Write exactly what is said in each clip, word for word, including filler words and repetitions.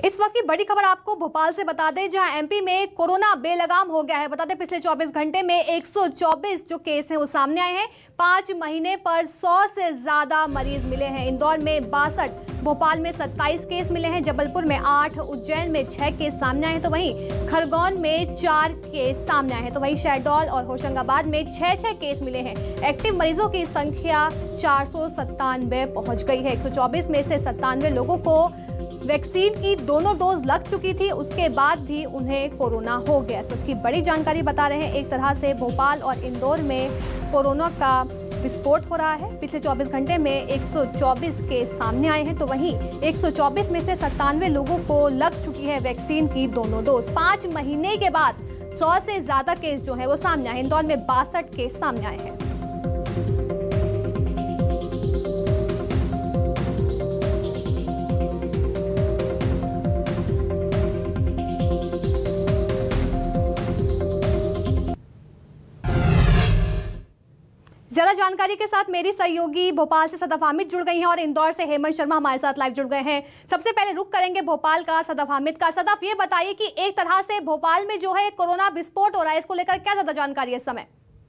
इस वक्त की बड़ी खबर आपको भोपाल से बता दें, जहां एमपी में कोरोना बेलगाम हो गया है। बता दें पिछले चौबीस घंटे में एक सौ चौबीस जो केस हैं वो सामने आए हैं। पांच महीने पर सौ से ज्यादा मरीज मिले हैं। इंदौर में बासठ, भोपाल में सत्ताईस केस मिले हैं, जबलपुर में आठ, उज्जैन में छह केस सामने आए हैं, तो वहीं खरगोन में चार केस सामने आए हैं, तो वहीं शहडोल और होशंगाबाद में छह छह केस मिले हैं। एक्टिव मरीजों की संख्या चार सौ सत्तानवे पहुंच गई है। एक सौ चौबीस में से सत्तानवे लोगों को वैक्सीन की दोनों डोज लग चुकी थी, उसके बाद भी उन्हें कोरोना हो गया। सबकी बड़ी जानकारी बता रहे हैं। एक तरह से भोपाल और इंदौर में कोरोना का विस्फोट हो रहा है। पिछले चौबीस घंटे में एक सौ चौबीस केस सामने आए हैं, तो वहीं एक सौ चौबीस में से सत्तानवे लोगों को लग चुकी है वैक्सीन की दोनों डोज। पांच महीने के बाद सौ से ज्यादा केस जो है वो सामने आए। इंदौर में बासठ केस सामने आए हैं। ज्यादा जानकारी के साथ मेरी सहयोगी भोपाल से सदफ हामिद जुड़ गई हैं और इंदौर से हेमंत शर्मा हमारे साथ लाइव जुड़ गए हैं। सबसे पहले रुक करेंगे भोपाल का सदफ हामिद का। सदफ, ये बताइए कि एक तरह से भोपाल में जो है कोरोना विस्फोट हो रहा है, इसको लेकर क्या ज्यादा जानकारी है इस समय?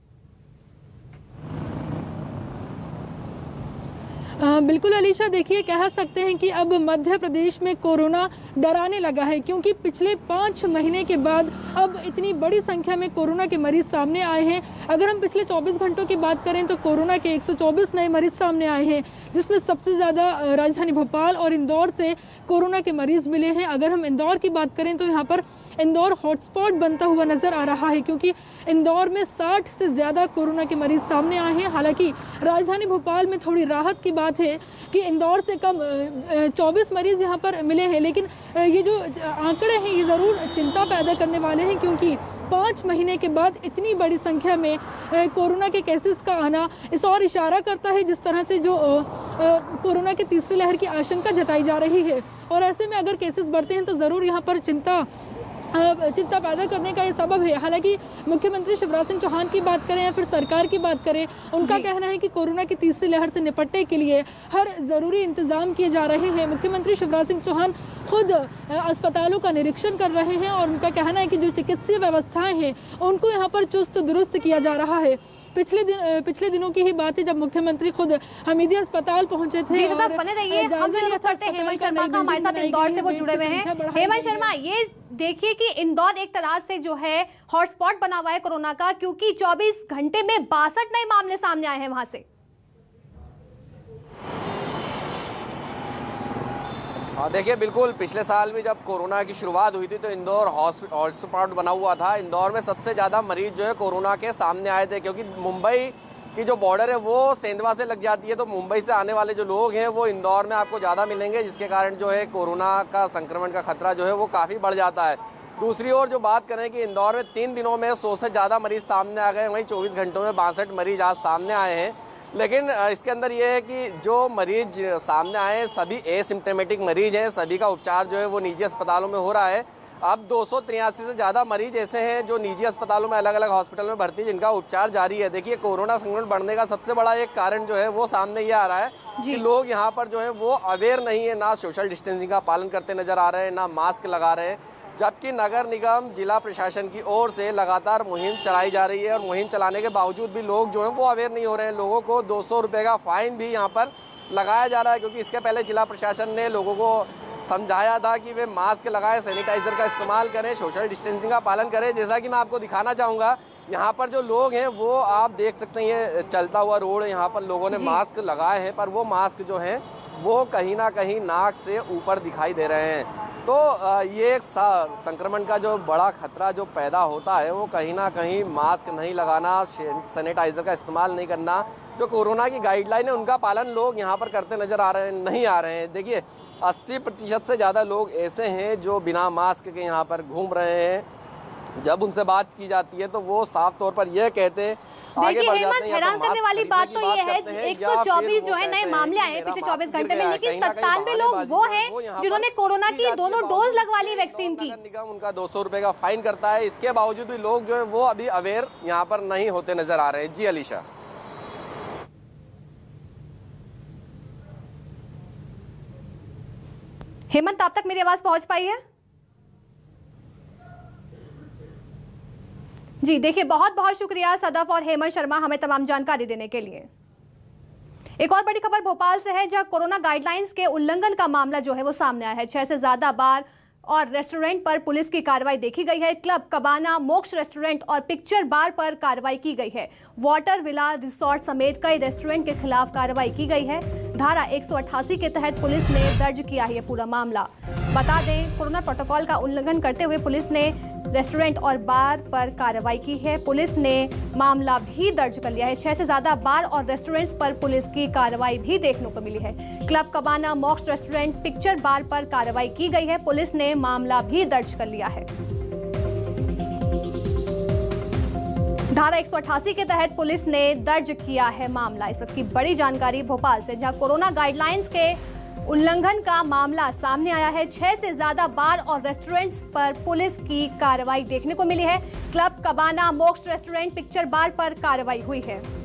आ, बिल्कुल अलीशा, देखिए कह सकते हैं कि अब मध्य प्रदेश में कोरोना डराने लगा है, क्योंकि पिछले पाँच महीने के बाद अब इतनी बड़ी संख्या में कोरोना के मरीज सामने आए हैं। अगर हम पिछले चौबीस घंटों की बात करें तो कोरोना के एक सौ चौबीस नए मरीज सामने आए हैं, जिसमें सबसे ज़्यादा राजधानी भोपाल और इंदौर से कोरोना के मरीज मिले हैं। अगर हम इंदौर की बात करें तो यहाँ पर इंदौर हॉटस्पॉट बनता हुआ नजर आ रहा है, क्योंकि इंदौर में साठ से ज़्यादा कोरोना के मरीज सामने आए हैं। हालांकि राजधानी भोपाल में थोड़ी राहत की बात है कि इंदौर से कम चौबीस मरीज यहाँ पर मिले हैं, लेकिन ये जो आंकड़े हैं ये ज़रूर चिंता पैदा करने वाले हैं, क्योंकि पाँच महीने के बाद इतनी बड़ी संख्या में कोरोना के केसेस का आना इस और इशारा करता है जिस तरह से जो कोरोना की तीसरी लहर की आशंका जताई जा रही है। और ऐसे में अगर केसेस बढ़ते हैं तो ज़रूर यहाँ पर चिंता चिंता पैदा करने का ये सबब है। हालांकि मुख्यमंत्री शिवराज सिंह चौहान की बात करें या फिर सरकार की बात करें, उनका कहना है कि कोरोना की तीसरी लहर से निपटने के लिए हर जरूरी इंतजाम किए जा रहे हैं। मुख्यमंत्री शिवराज सिंह चौहान खुद अस्पतालों का निरीक्षण कर रहे हैं और उनका कहना है कि जो चिकित्सीय व्यवस्थाएं हैं उनको यहाँ पर चुस्त दुरुस्त किया जा रहा है। पिछले दिन पिछले दिनों की ही बात है जब मुख्यमंत्री खुद हमीदिया अस्पताल पहुंचे थे। जी और बने रहिए, हम जरूर करते हैं हेमंत शर्मा का, हमारे साथ इंदौर से वो जुड़े हुए हैं। हेमंत शर्मा, ये देखिए कि इंदौर एक तरह से जो है हॉटस्पॉट बना हुआ है कोरोना का, क्योंकि चौबीस घंटे में बासठ नए मामले सामने आए हैं वहां से। हाँ देखिए, बिल्कुल पिछले साल भी जब कोरोना की शुरुआत हुई थी तो इंदौर हॉटस्पॉट बना हुआ था। इंदौर में सबसे ज़्यादा मरीज जो है कोरोना के सामने आए थे, क्योंकि मुंबई की जो बॉर्डर है वो सेंधवा से लग जाती है, तो मुंबई से आने वाले जो लोग हैं वो इंदौर में आपको ज़्यादा मिलेंगे, जिसके कारण जो है कोरोना का संक्रमण का खतरा जो है वो काफ़ी बढ़ जाता है। दूसरी ओर जो बात करें कि इंदौर में तीन दिनों में सौ से ज़्यादा मरीज सामने आ गए, वहीं चौबीस घंटों में बासठ मरीज आज सामने आए हैं। लेकिन इसके अंदर ये है कि जो मरीज सामने आए सभी एसिम्प्टोमेटिक मरीज हैं, सभी का उपचार जो है वो निजी अस्पतालों में हो रहा है। अब दो सौ तिरासी से ज़्यादा मरीज ऐसे हैं जो निजी अस्पतालों में अलग अलग हॉस्पिटल में भर्ती जिनका उपचार जारी है। देखिए, कोरोना संक्रमण बढ़ने का सबसे बड़ा एक कारण जो है वो सामने ये आ रहा है कि लोग यहाँ पर जो है वो अवेयर नहीं है, ना सोशल डिस्टेंसिंग का पालन करते नजर आ रहे हैं, ना मास्क लगा रहे हैं, जबकि नगर निगम जिला प्रशासन की ओर से लगातार मुहिम चलाई जा रही है और मुहिम चलाने के बावजूद भी लोग जो हैं वो अवेयर नहीं हो रहे हैं। लोगों को दो सौ रुपये का फाइन भी यहाँ पर लगाया जा रहा है, क्योंकि इसके पहले जिला प्रशासन ने लोगों को समझाया था कि वे मास्क लगाएं, सैनिटाइजर का इस्तेमाल करें, सोशल डिस्टेंसिंग का पालन करें। जैसा कि मैं आपको दिखाना चाहूँगा, यहाँ पर जो लोग हैं वो आप देख सकते हैं, ये चलता हुआ रोड, यहाँ पर लोगों ने मास्क लगाए हैं, पर वो मास्क जो हैं वो कहीं ना कहीं नाक से ऊपर दिखाई दे रहे हैं। तो ये एक संक्रमण का जो बड़ा खतरा जो पैदा होता है वो कहीं ना कहीं मास्क नहीं लगाना, सैनिटाइजर का इस्तेमाल नहीं करना, जो कोरोना की गाइडलाइन है उनका पालन लोग यहाँ पर करते नजर आ रहे हैं नहीं आ रहे हैं। देखिए, अस्सी प्रतिशत से ज़्यादा लोग ऐसे हैं जो बिना मास्क के यहाँ पर घूम रहे हैं। जब उनसे बात की जाती है तो वो साफ तौर पर यह कहते हैं। देखिए हेमंत, हैरान करने वाली बात तो ये है एक सौ चौबीस जो है नए मामले आए पिछले चौबीस घंटे में, लेकिन सत्तानवे लोग वो हैं जिन्होंने कोरोना की दोनों डोज लगवा ली वैक्सीन की। निगम उनका दो सौ रुपए का फाइन करता है, इसके बावजूद भी लोग जो है वो अभी अवेयर यहाँ पर नहीं होते नजर आ रहे हैं। जी अलीशा। हेमंत, आप तक मेरी आवाज पहुंच पाई है? जी देखिए, बहुत बहुत शुक्रिया सदफ और हेमंत शर्मा हमें तमाम जानकारी देने के लिए। एक और बड़ी खबर भोपाल से है, जहां कोरोना गाइडलाइंस के उल्लंघन का मामला जो है वो सामने आया है। छह से ज्यादा बार और रेस्टोरेंट पर पुलिस की कार्रवाई देखी गई है। क्लब कबाना, मोक्ष रेस्टोरेंट और पिक्चर बार पर कार्रवाई की गई है। वाटर विला रिसोर्ट समेत कई रेस्टोरेंट के खिलाफ कार्रवाई की गई है। धारा एक सौ अट्ठासी के तहत पुलिस ने दर्ज किया है ये पूरा मामला। बता दें, कोरोना प्रोटोकॉल का उल्लंघन करते हुए पुलिस ने रेस्टोरेंट और बार पर कार्रवाई की है। पुलिस ने मामला भी दर्ज कर लिया है। छह से ज्यादा बार और रेस्टोरेंट्स पर पुलिस की कार्रवाई भी देखने को मिली है। क्लब कबाना, मोक्ष रेस्टोरेंट, पिक्चर बार पर कार्रवाई की गई है। पुलिस ने मामला भी दर्ज कर लिया है। धारा एक सौ अट्ठासी के तहत पुलिस ने दर्ज किया है मामला। इस वक्त की बड़ी जानकारी भोपाल से, जहां कोरोना गाइडलाइंस के उल्लंघन का मामला सामने आया है। छह से ज्यादा बार और रेस्टोरेंट्स पर पुलिस की कार्रवाई देखने को मिली है। क्लब कबाना, मोक्ष रेस्टोरेंट, पिक्चर बार पर कार्रवाई हुई है।